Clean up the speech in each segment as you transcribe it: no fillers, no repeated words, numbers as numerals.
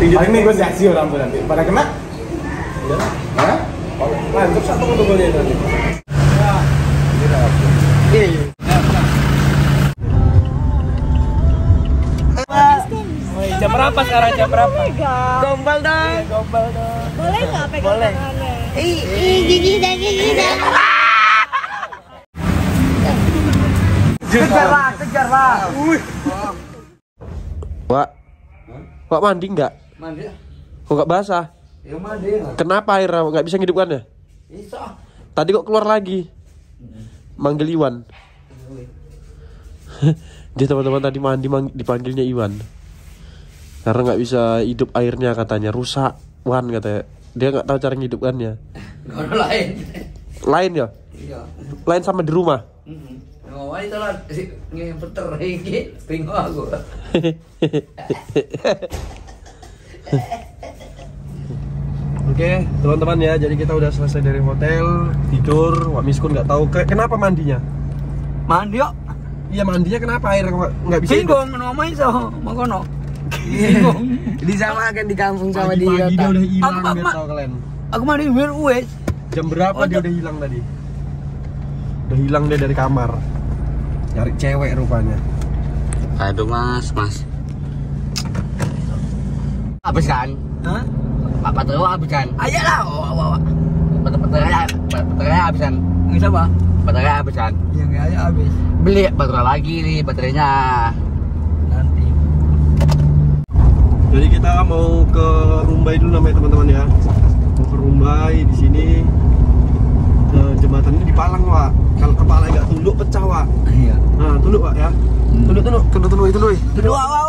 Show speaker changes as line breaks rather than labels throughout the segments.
Paling negosiasi orang tuh nanti. Pada kena? Hah? Mantap satu untuk golnya nanti. Jam berapa sekarang? Jam berapa?
Gombal dong.
Gombal dong.
Boleh nggak pegang tangannya?
Gigi dah.
Kejar lah.
Wak mandi nggak?
Mandi.
Kok nggak basah?
Ya mandi.
Kenapa air nggak bisa ngidupkannya?
Bisa.
Tadi kok keluar lagi? Manggil Iwan. Dia teman-teman tadi mandi dipanggilnya Iwan. Karena nggak bisa hidup airnya katanya, rusak Wan katanya. Dia nggak tahu cara ngidupkannya.
Gak ada lain.
Lain ya?
Iya.
Lain sama di rumah.
Oh, itu lah ngepeter iki bingung aku.
Oke, teman-teman ya, jadi kita udah selesai dari hotel, tidur. Wak Miskun nggak tahu kenapa mandinya.
Mandi yuk.
Iya mandinya kenapa air nggak bisa hidup?
Bingung ngomong iso, makono. Bingung.
Disamakan di kampung sama di
Pagi-pagi dia
kota.
udah hilang,
Aku-
biar tahu kalian.
Aku mandi wes.
Jam berapa dia udah hilang tadi? Udah hilang dia dari kamar. Nyari cewek rupanya.
Aduh mas. Habis kan?
Hah?
Baterai habis kan?
Ayolah.
Baterai habis kan?
Nggak apa?
Baterai habis kan?
Yang aja habis.
Beli baterai lagi nih baterainya.
Nanti.
Jadi kita mau ke Rumbai dulu namanya teman-teman ya. Mau ke Rumbai di sini. Jembatan ini dipalang Wak. Kalau kepala nggak tunduk pecah Wak.
Iya.
Nah tunduk Wak ya. Tunduk itu.
Tunduk.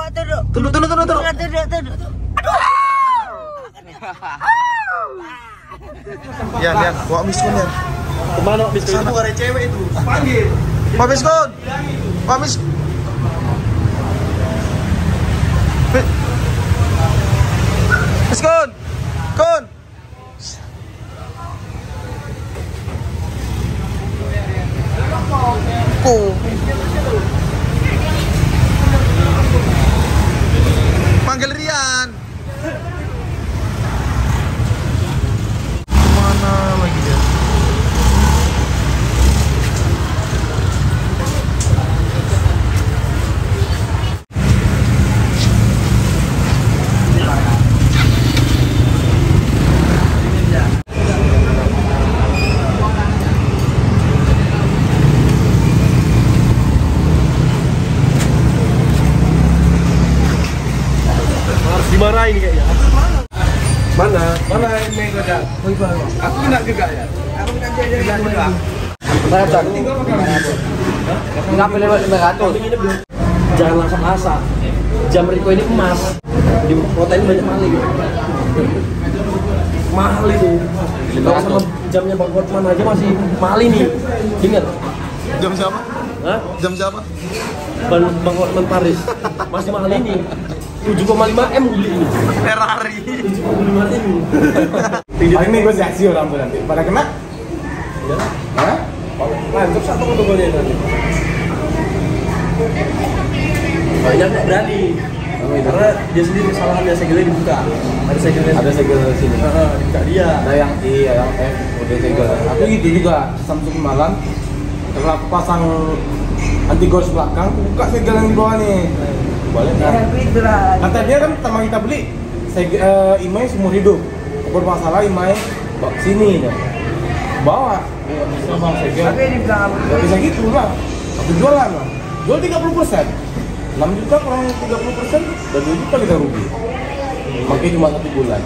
Ya, lihat, Wak Miskun ya.
Kemana Wak Miskun?
Satu ada cewek itu.
Panggil.
Wak Miskun. Wak Mis. Miskun. Kun. Panggil Rian. Mana lagi dia?
Harus dimarahin kayaknya. Mana?
Mana ini goda? Aku kena juga ya. Aku kena juga.
Berapa? Nggak pilih 500.
Jangan langsung asa. Jam Riko ini emas. Di kota ini banyak maling. Mahal itu. Kalau sama jamnya Bang Hotman aja masih mahal ini. Ingat?
Jam siapa?
Hah?
Jam siapa?
Bang Hotman Paris masih mahal ini. 7,5 M beli ini.
Ferrari.
7,5 M.
Paling negosiasi orang tuh nanti. Pada kena? Hah? Mantap satu untuk golnya nanti.
Banyak nggak berani. Karena dia sendiri kesalahannya segelnya dibuka. Ada segel sini. Dibuka dia.
Ada yang udah segel. Aku gitu juga Samsung malam. Setelah aku pasang anti gores belakang, buka segel yang di bawah nih. Boleh nggak? Kata dia kan pertama kita beli imai seumur hidup. Bermasalah imai sini ya. Bawa. Nggak bisa bang segel. Nggak bisa gitu lah. Aku jualan lah. Jual 30%. 6 juta kurang 30%, dan 2 juta kita rugi. Makanya cuma 1 bulan.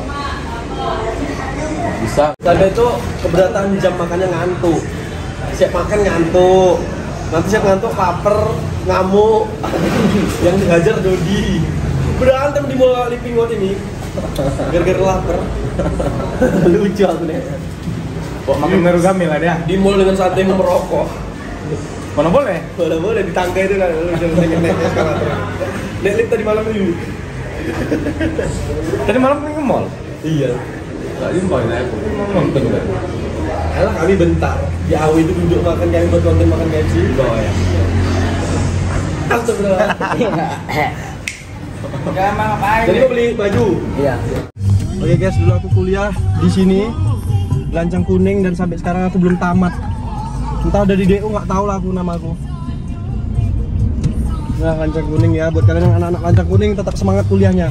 Bisa.
Tadi itu keberatan jam makannya ngantuk. Siap makan ngantuk. Nanti siap ngantuk, paper, ngamuk. Yang dihajar Dodi. Berantem di mall Living World ini. Gara-gara lapar. Lucu aku nih.
Kok makin merugami lah dia.
Di mall dengan sate merokok.
Mana boleh?
Boleh di tangga itu kan. Naik eskalator. Naik lift tadi malam itu.
Tadi malam pergi ke mall.
Iya.
Tadi poin aku nonton kan.
Alah kami bentar. Di AW itu duduk makan kami buat konten makan KFC. Oh ya. Astagfirullah. Jadi mau beli baju.
Iya.
Oke guys, dulu aku kuliah di sini Lancang Kuning dan sampai sekarang aku belum tamat. Entah udah di DU nggak tahu lah aku nama aku. Nah, Lancang Kuning ya, buat kalian yang anak-anak Lancang Kuning tetap semangat kuliahnya.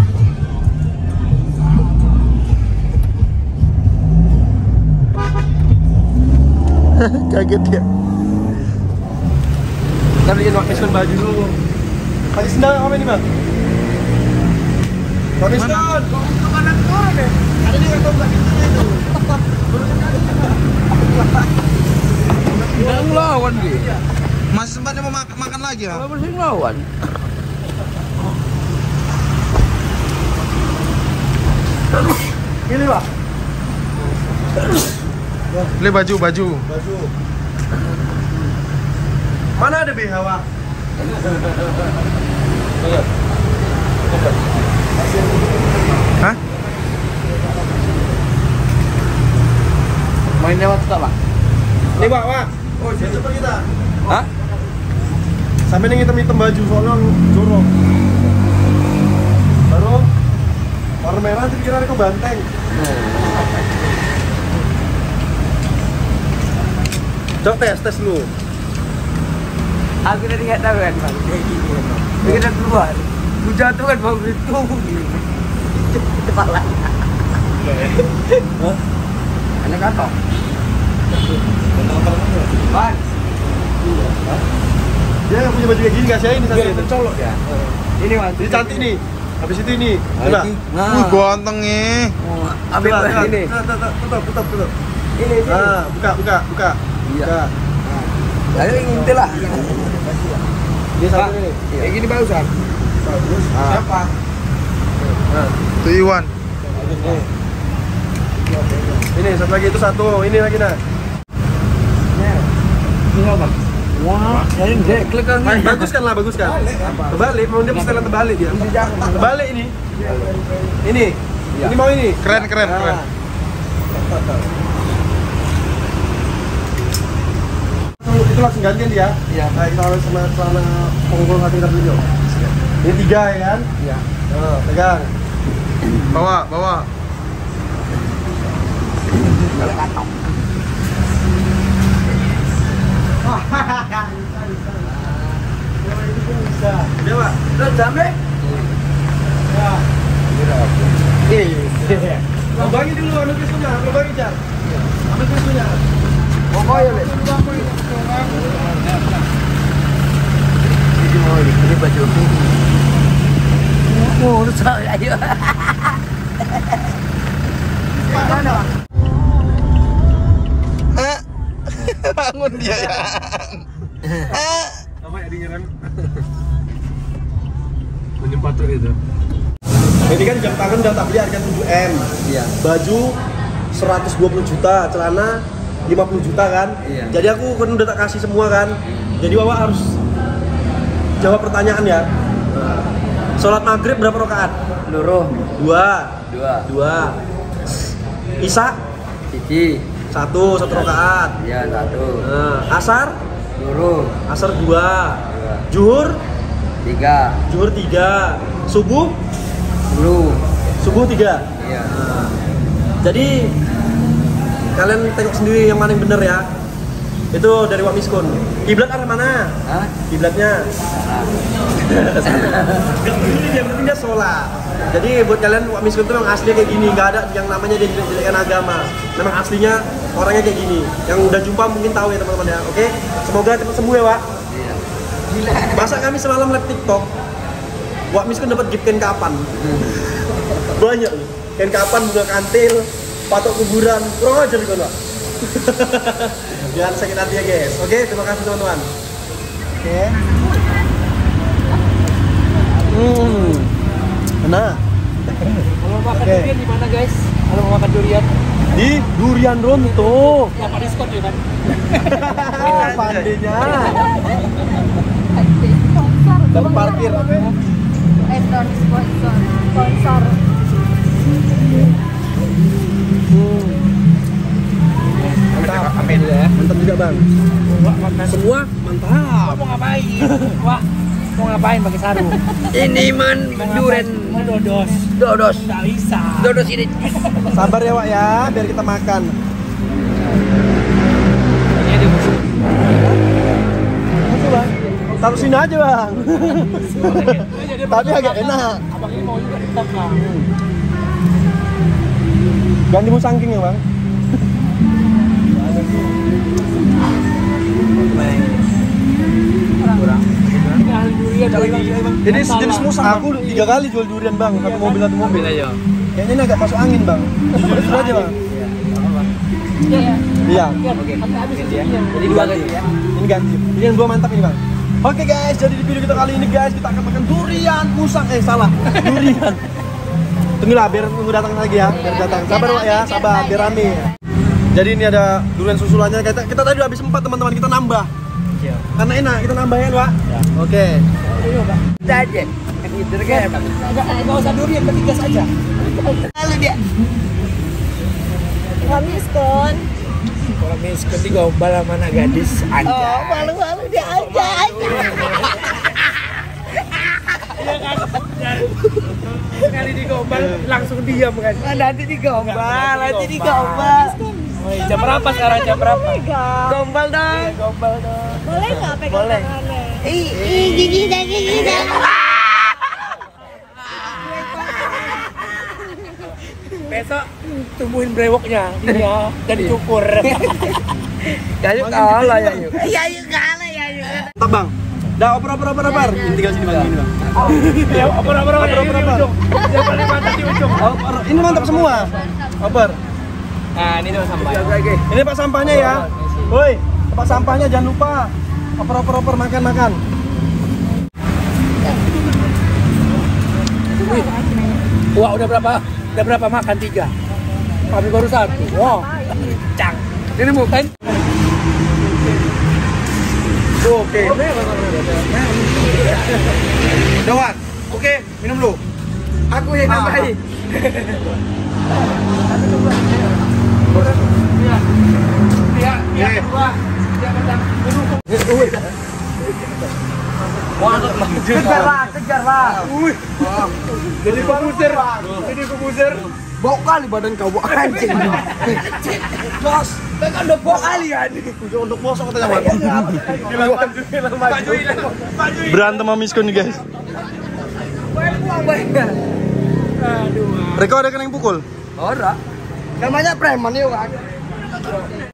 Kaget ya.
Kita beliin Wak Miskun baju dulu. Kasih sendal apa ini bang? Wak Miskun! Kanan turun ya? Ada di kantong belakang itu.
Tidak ngelawan dia.
Masih sempatnya mau makan lagi ya?
Kalau bersih ngelawan.
Ini pak.
Beli baju.
Baju. Mana ada BH Wak?
Hah?
Main lewat tak pak?
Nih Wak. Oh, cepet kita.
Hah?
Sampai nih hitam baju soalnya jorok. Baru warna merah jadi kira aku banteng. Coba tes lu.
Aku tadi nggak tahu kan bang, kayak gini kan bang. Kita keluar, aku jatuh kan bang itu kepala.
Anak kantong.
Bang,
Dia nggak punya baju kayak gini, kasih aja ini
Biar
satu.
mencolok ya.
ini bang,
Ini cantik nih. Habis itu ini. Coba.
Wih, ganteng nih.
ambil
Coba,
bang ini.
Tutup.
Ini.
Ah, buka.
Iya.
Ayo ngintip lah.
Ini satu ini.
Kayak gini bagusan.
Bagus.
Siapa?
Nah,
Tuh Iwan.
ini satu lagi itu satu. Ini lagi nah.
Wah, ini dek, klik kan.
Bagus kan. Terbalik, mau dia setelan terbalik dia. Terbalik ini. Ini.
Iya.
Ini mau ini.
Keren.
Nah. Itu langsung gantian dia.
Iya.
Nah, kita harus sama celana ponggol hati kita dulu. Ini 3 ya kan?
Iya.
Nah, pegang.
Bawa.
Bisa. Dia Pak.
Lo jambe?
Lo bagi dulu ambil pisunya, lo bagi Jar. Ambil pisunya.
Pokoknya le. Ini baju. Oh, rusak ayo. Mana?
Bangun dia ya.
Apa ya dinyaran?
Menyempat itu.
Ini kan jam tangan udah tak beli harga 7M.
Iya.
Baju 120 juta, celana 50 juta kan?
Iya.
Jadi aku kan udah tak kasih semua kan. Jadi Wawa harus jawab pertanyaan ya. Sholat maghrib berapa rakaat?
Luruh.
2. 2. Isya
Cici.
1 rakaat.
Iya, satu.
Asar
Luruh.
Asar 2. Zuhur
3.
Zuhur 3. Subuh
Luruh.
3.
Iya.
Jadi kalian tengok sendiri yang mana yang bener ya. Itu dari Wak Miskun. Kiblat arah mana?
Hah?
Kiblatnya. Yang penting dia sholat. Jadi buat kalian Wak Miskun tuh memang aslinya kayak gini, nggak ada yang namanya dia jelek-jelekan agama. Memang aslinya orangnya kayak gini. Yang udah jumpa mungkin tahu ya teman-teman ya. Oke, semoga cepat sembuh ya Wak.
Iya.
Masa kami semalam live TikTok, Wak Miskun dapat gift kain kapan? Banyak loh. Kain kapan, bunga kantil, patok kuburan, kurang ajar kan Wak. Jangan sakit hati ya guys. Oke, terima kasih teman-teman. Oke. Nah.
Kalau makan
Oke.
durian di mana guys? Kalau mau makan durian?
Di Durian Ronto.
Dapat diskon ya kan?
Pandainya.
Sponsor.
Dan parkir.
Endorse sponsor.
Mantap.
Amin ya.
Mantap juga bang. Semua mantap.
Mau ngapain? Wah, Mau ngapain pakai sarung?
Ini man durian.
Mau dodos.
Dodos.
Nggak bisa.
Dodos ini.
Sabar ya Wak ya, biar kita makan.
Ini dia musuh.
Masuk Bang. Taruh sini aja Bang. Tapi agak enak.
Abang ini mau juga ditok lah.
Ganti musangking ya Bang. Ini sejenis musang. Aku 3 kali jual durian Bang, satu mobil
aja.
Kayaknya ini agak masuk angin Bang. Jujur aja Bang. Iya.
Oke. Ganti ya. Jadi 2 ganti ya.
Ini ganti. Ini yang 2 mantap ini Bang. Oke guys, jadi di video kita kali ini guys kita akan makan durian musang. Salah, durian. Tunggulah biar nunggu datang lagi ya, biar datang. Sabar Wak ya, sabar biar rame. Jadi ini ada durian susulannya. Kita tadi udah habis 4 teman-teman, kita nambah. Karena enak, kita nambahin Wak. Oke.
Kita aja. Gitu kan.
Enggak usah durian, bertiga saja.
Lalu dia.
Kamis kon.
Kalau miskin digombal sama anak gadis aja.
Oh, malu-malu dia aja.
Sekali digombal langsung diam kan.
Nanti digombal, nanti digombal.
Jam berapa sekarang? Jam berapa?
Gombal dong.
Gombal dong.
Boleh nggak pegang
Boleh.
tangannya?
Gigi dah.
Besok tumbuhin brewoknya, ini ya, jadi cukur.
Yuk kalah ya yuk. Ya yuk kalah ya yuk.
Mantap Bang. Dah oper. Ini tinggal sini Bang, ini Bang.
Ya, oper. Yang paling mantap di ujung.
Oper. Ini mantap semua. Oper.
Nah, ini tuh sampah.
Ini Pak sampahnya ya. Woi, Pak sampahnya jangan lupa. Oper makan.
Wah, udah berapa makan 3? Kami baru 1. Wow. Cang. Ini bukan.
Oke. Jawan. Oke, minum dulu.
Aku yang nambahin. Kejarlah.
Jadi komputer.
Bawa kali badan kau bawa anjing. Bos, kan udah bawa kali kan.
Untuk bosok katanya Bang. Berantem sama Miskon nih guys.
Aduh.
Reko ada kena yang pukul?
Ora. Namanya preman yuk kan.